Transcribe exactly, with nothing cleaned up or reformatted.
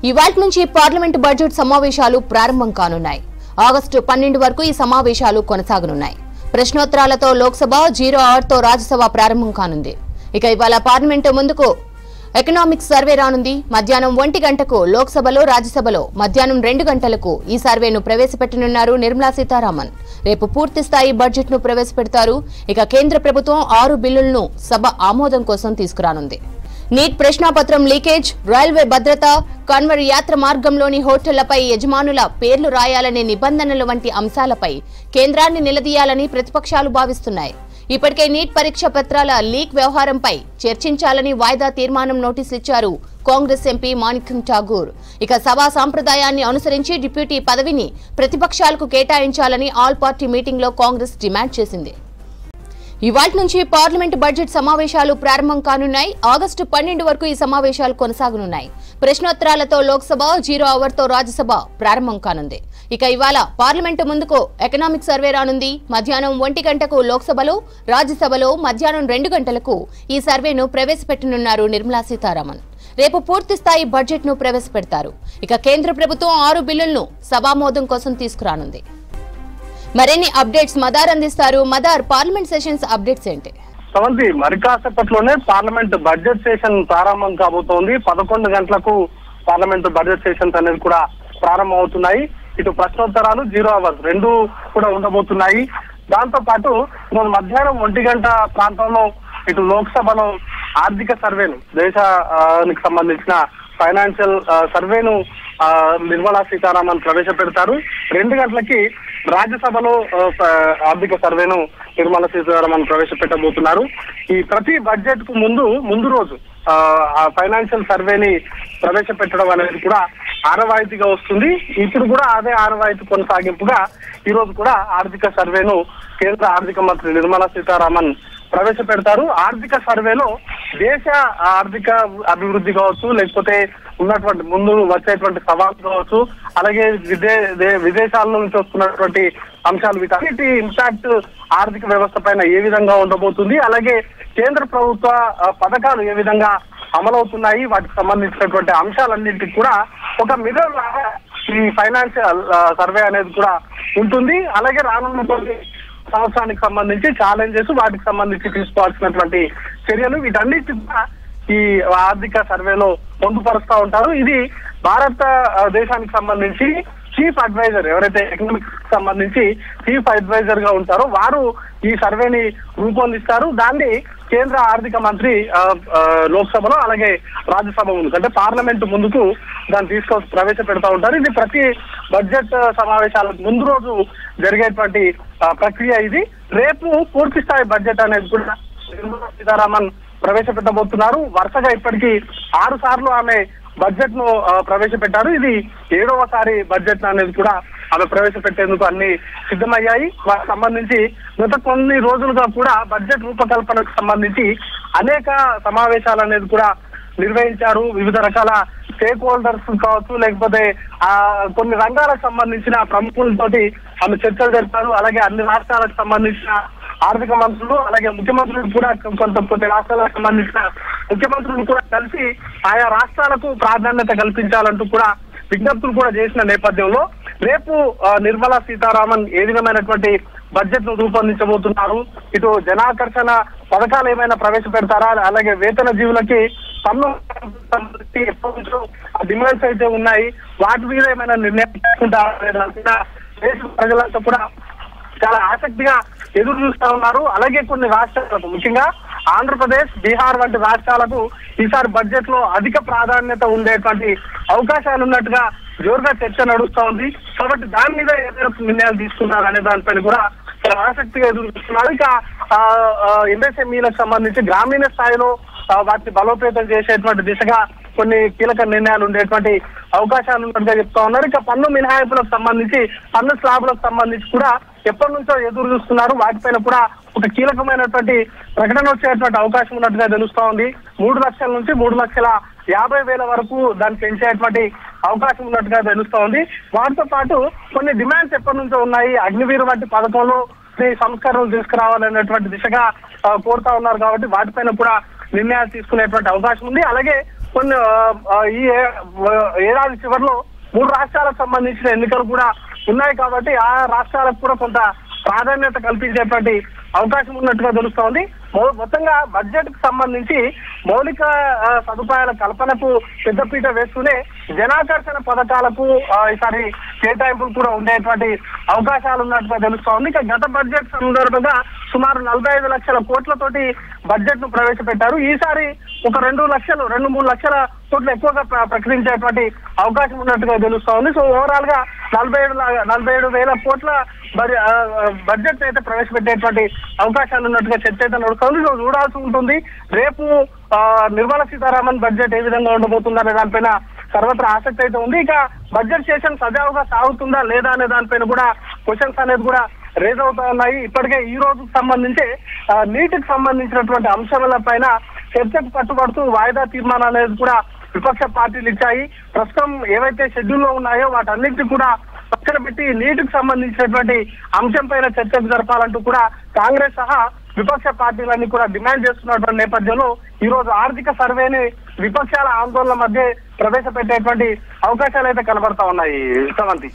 ఇవాల్టి నుంచి parliament budget సమావేశాలు ప్రారంభం కానున్నాయి. ఆగస్టు పన్నెండు వరకు ఈ సమావేశాలు కొనసాగనున్నాయి. ప్రశ్నోత్తరాలతో లోక్సభ, జీరో అవర్ తో రాజ్యసభ ప్రారంభం కానుంది. ఇక ఇవాళ పార్లమెంట్ ముందుకు ఎకనామిక్స్ సర్వే రానుంది. మధ్యాహ్నం ఒంటి గంటకు లోక్సభలో, రాజ్యసభలో మధ్యాహ్నం రెండు గంటలకు ఈ సర్వేను ప్రవేశపెట్టనున్నారు నిర్మలా సీతారామన్. రేపు పూర్తి స్థాయి బడ్జెట్ ను ప్రవేశపెడతారు. ఇక కేంద్ర ప్రభుత్వం ఆరు బిల్లులను సభ ఆమోదం కోసం తీసుకురానుంది. నీట్ ప్రశ్నాపత్రం లీకేజ్, రైల్వే భద్రత, కన్వర్ యాత్ర మార్గంలోని హోటళ్లపై యజమానుల పేర్లు రాయాలనే నిబంధనలు వంటి అంశాలపై కేంద్రాన్ని నిలదీయాలని ప్రతిపక్షాలు భావిస్తున్నాయి. ఇప్పటికే నీట్ పరీక్ష పత్రాల లీక్ వ్యవహారంపై చర్చించాలని వాయిదా తీర్మానం నోటీసులు ఇచ్చారు కాంగ్రెస్ ఎంపీ మాణిక్యం ఠాగూర్. ఇక సభా సాంప్రదాయాన్ని అనుసరించి డిప్యూటీ పదవిని ప్రతిపక్షాలకు కేటాయించాలని ఆల్ పార్టీ మీటింగ్ లో కాంగ్రెస్ డిమాండ్ చేసింది. ఇవాల్టి నుంచి పార్లమెంట్ బడ్జెట్ సమావేశాలు ప్రారంభం కానున్నాయి. ఆగస్టు పన్నెండు వరకు ఈ సమావేశాలు కొనసాగనున్నాయి. ప్రశ్నోత్తరాలతో లోక్సభ, జీరో అవర్ తో రాజ్యసభ ప్రారంభం కానుంది. ఇక ఇవాళ పార్లమెంటు ముందుకు ఎకనామిక్ సర్వే రానుంది. మధ్యాహ్నం ఒంటి గంటకు లోక్సభలో, రాజ్యసభలో మధ్యాహ్నం రెండు గంటలకు ఈ సర్వేను ప్రవేశపెట్టనున్నారు నిర్మలా సీతారామన్. రేపు పూర్తి స్థాయి బడ్జెట్ ను ప్రవేశపెడతారు. ఇక కేంద్ర ప్రభుత్వం ఆరు బిల్లులను సభామోదం కోసం తీసుకురానుంది. మరిన్ని అప్డేట్స్ మదార్ అందిస్తారు. మదార్, పార్లమెంట్ సెషన్స్ అప్డేట్స్ ఏంటి? సవంతి, మరి కాసేపట్లోనే పార్లమెంట్ బడ్జెట్ సెషన్ ప్రారంభం కాబోతోంది. పదకొండు గంటలకు పార్లమెంట్ బడ్జెట్ సెషన్స్ అనేది కూడా ప్రారంభం అవుతున్నాయి. ఇటు ప్రశ్నోత్తరాలు, జీరో అవర్స్ రెండు కూడా ఉండబోతున్నాయి. దాంతో పాటు మధ్యాహ్నం ఒంటి గంట ప్రాంతంలో ఇటు లోక్సభలో ఆర్థిక సర్వేను, దేశానికి సంబంధించిన ఫైనాన్షియల్ సర్వేను నిర్మలా సీతారామన్ ప్రవేశపెడతారు. రెండు గంటలకి రాజ్యసభలో ఆర్థిక సర్వేను నిర్మలా సీతారామన్ ప్రవేశపెట్టబోతున్నారు. ఈ ప్రతి బడ్జెట్ కు ముందు ముందు రోజు ఆ ఫైనాన్షియల్ సర్వేని ప్రవేశపెట్టడం అనేది కూడా ఆనవాయితీగా వస్తుంది. ఇప్పుడు కూడా అదే ఆనవాయితీ కొనసాగింపుగా ఈ రోజు కూడా ఆర్థిక సర్వేను కేంద్ర ఆర్థిక మంత్రి నిర్మలా సీతారామన్ ప్రవేశపెడతారు. ఆర్థిక సర్వేలో దేశ ఆర్థిక అభివృద్ధి కావచ్చు, లేకపోతే ఉన్నటువంటి ముందు వచ్చేటువంటి సవాళ్ళు కావచ్చు, అలాగే విదే విదేశాల నుంచి వస్తున్నటువంటి అంశాలు, వీటన్నిటి ఇంపాక్ట్ ఆర్థిక వ్యవస్థ పైన ఏ విధంగా ఉండబోతుంది, అలాగే కేంద్ర ప్రభుత్వ పథకాలు ఏ విధంగా అమలవుతున్నాయి, వాటికి సంబంధించినటువంటి అంశాలన్నింటికి కూడా ఒక మిర్రర్ లాగా ఈ ఫైనాన్షియల్ సర్వే అనేది కూడా ఉంటుంది. అలాగే రానున్నటువంటి సంవత్సరానికి సంబంధించి ఛాలెంజెస్, వాటికి సంబంధించి తీసుకోవాల్సినటువంటి చర్యలు, వీటన్నిటి కూడా ఈ ఆర్థిక సర్వేలో పొందుపరుస్తూ ఉంటారు. ఇది భారత దేశానికి సంబంధించి చీఫ్ అడ్వైజర్, ఎవరైతే ఎకనామిక్స్ సంబంధించి చీఫ్ అడ్వైజర్ గా ఉంటారో వారు ఈ సర్వేని రూపొందిస్తారు. దాన్ని కేంద్ర ఆర్థిక మంత్రి లోక్సభలో, అలాగే రాజ్యసభ ముందుకు, అంటే పార్లమెంట్ ముందుకు దాన్ని తీసుకొని ప్రవేశపెడతా ఉంటారు. ఇది ప్రతి బడ్జెట్ సమావేశాలకు ముందు రోజు జరిగేటువంటి ప్రక్రియ ఇది. రేపు పూర్తి స్థాయి బడ్జెట్ అనేది కూడా నిర్మలా సీతారామన్ ప్రవేశపెట్టబోతున్నారు. వరుసగా ఇప్పటికీ ఆరు సార్లు ఆమె బడ్జెట్ ను ప్రవేశపెట్టారు. ఇది ఏడవసారి బడ్జెట్ అనేది కూడా ఆమె ప్రవేశపెట్టేందుకు అన్ని సిద్ధమయ్యాయి. వాటికి సంబంధించి గత కొన్ని రోజులుగా కూడా బడ్జెట్ రూపకల్పనకు సంబంధించి అనేక సమావేశాలు అనేది కూడా నిర్వహించారు. వివిధ రకాల స్టేక్ హోల్డర్స్ కావచ్చు, లేకపోతే ఆ కొన్ని రంగాలకు సంబంధించిన ప్రముఖులతోటి ఆమె చర్చలు జరిపారు. అలాగే అన్ని రాష్ట్రాలకు సంబంధించిన ఆర్థిక మంత్రులు, అలాగే ముఖ్యమంత్రులు కూడా కొంత కొన్ని రాష్ట్రాలకు సంబంధించిన ముఖ్యమంత్రులు కూడా కలిసి ఆయా రాష్ట్రాలకు ప్రాధాన్యత కల్పించాలంటూ కూడా విజ్ఞప్తులు కూడా చేసిన నేపథ్యంలో రేపు నిర్మలా సీతారామన్ ఏ విధమైనటువంటి బడ్జెట్ ను రూపొందించబోతున్నారు, ఇటు జనాకర్షణ పథకాలు ఏమైనా ప్రవేశపెడతారా, అలాగే వేతన జీవులకి పన్ను డిమాండ్స్ అయితే ఉన్నాయి, వాటి మీద ఏమైనా నిర్ణయం తీసుకుంటారా, దేశ ప్రజలంతా కూడా చాలా ఆసక్తిగా ఎదురు చూస్తా ఉన్నారు. అలాగే కొన్ని రాష్ట్రాలకు, ముఖ్యంగా ఆంధ్రప్రదేశ్, బీహార్ వంటి రాష్ట్రాలకు ఈసారి బడ్జెట్ లో అధిక ప్రాధాన్యత ఉండేటువంటి అవకాశాలు ఉన్నట్టుగా జోరుగా చర్చ నడుస్తా ఉంది. కాబట్టి దాని మీద ఏదైనా నిర్ణయాలు తీసుకున్నారు అనే దానిపైన కూడా చాలా ఆసక్తిగా ఎదురు చూస్తున్నారు. ఇక ఎంఎస్ఎంఈలకు సంబంధించి గ్రామీణ స్థాయిలో వాటిని బలోపేతం చేసేటువంటి దిశగా కొన్ని కీలక నిర్ణయాలు ఉండేటువంటి అవకాశాలు ఉన్నట్టుగా చెప్తా ఉన్నారు. ఇక పన్ను మినహాయింపులకు సంబంధించి, పన్ను స్లాబులకు సంబంధించి కూడా ఎప్పటి నుంచో ఎదురు చూస్తున్నారు. వాటిపైన కూడా ఒక కీలకమైనటువంటి ప్రకటన వచ్చేటువంటి అవకాశం ఉన్నట్టుగా తెలుస్తా ఉంది. మూడు లక్షల నుంచి మూడు లక్షల యాభై వేల వరకు దాన్ని పెంచేటువంటి అవకాశం ఉన్నట్టుగా తెలుస్తా ఉంది. వాటితో పాటు కొన్ని డిమాండ్స్ ఎప్పటి నుంచో ఉన్నాయి. అగ్నివీర్ వంటి పథకంలో సంస్కరణలు తీసుకురావాలనేటువంటి దిశగా కోరుతా ఉన్నారు. కాబట్టి వాటిపైన కూడా నిర్ణయాలు తీసుకునేటువంటి అవకాశం ఉంది. అలాగే కొన్ని ఈ ఏడాది చివరిలో మూడు రాష్ట్రాలకు సంబంధించిన ఎన్నికలు కూడా ఉన్నాయి కాబట్టి ఆ రాష్ట్రాలకు కూడా కొంత ప్రాధాన్యత కల్పించేటువంటి అవకాశం ఉన్నట్టుగా తెలుస్తోంది. మొత్తంగా బడ్జెట్ కు సంబంధించి మౌలిక సదుపాయాల కల్పనకు పెద్దపీట వేస్తూనే జనాకర్షణ పథకాలకు ఈసారి కేటాయింపులు కూడా ఉండేటువంటి అవకాశాలు ఉన్నట్టుగా తెలుస్తోంది. ఇక గత బడ్జెట్ సందర్భంగా సుమారు నలభై ఐదు లక్షల కోట్లతోటి బడ్జెట్ ను ప్రవేశపెట్టారు. ఈసారి ఒక రెండు లక్షలు రెండు మూడు లక్షల కోట్లు ఎక్కువగా ప్రకటించేటువంటి అవకాశం ఉన్నట్టుగా తెలుస్తోంది. సో ఓవరాల్ గా నలభై ఏడు నలభై ఏడు వేల కోట్ల బడ్జెట్ అయితే ప్రవేశపెట్టేటువంటి అవకాశాలు ఉన్నట్టుగా చర్చ అయితే నడుస్తోంది. సో చూడాల్సి ఉంటుంది రేపు నిర్మలా సీతారామన్ బడ్జెట్ ఏ విధంగా ఉండబోతుందనే దానిపైన సర్వత్రా ఆసక్తి అయితే ఉంది. ఇక బడ్జెట్ సెషన్ సజావుగా సాగుతుందా లేదా అనే దానిపైన కూడా క్వశ్చన్స్ అనేది కూడా రేజ్ అవుతా ఉన్నాయి. ఇప్పటికే ఈ రోజుకు సంబంధించి నీటికి సంబంధించినటువంటి అంశాల పైన చర్చకు పట్టుబడుతూ వాయిదా తీర్మానం అనేది కూడా విపక్ష పార్టీలు ఇచ్చాయి. ప్రస్తుతం ఏవైతే షెడ్యూల్లో ఉన్నాయో వాటన్నిటిని కూడా పక్కన పెట్టి నీటికి సంబంధించినటువంటి అంశం పైన చర్చకు జరపాలంటూ కూడా కాంగ్రెస్ సహా విపక్ష పార్టీలన్నీ కూడా డిమాండ్ చేస్తున్నటువంటి నేపథ్యంలో ఈ రోజు ఆర్థిక సర్వేని విపక్షాల ఆందోళన మధ్య ప్రవేశపెట్టేటువంటి అవకాశాలు అయితే కనబడతా ఉన్నాయి. శ్రవంతి.